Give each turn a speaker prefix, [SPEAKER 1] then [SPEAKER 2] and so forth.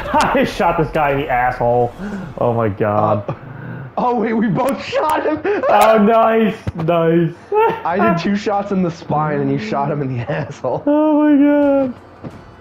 [SPEAKER 1] I shot this guy in the asshole. Oh my god.
[SPEAKER 2] Oh wait, we both shot him.
[SPEAKER 1] Oh, nice, nice.
[SPEAKER 2] I did 2 shots in the spine, and you shot him in the asshole.
[SPEAKER 1] Oh my god.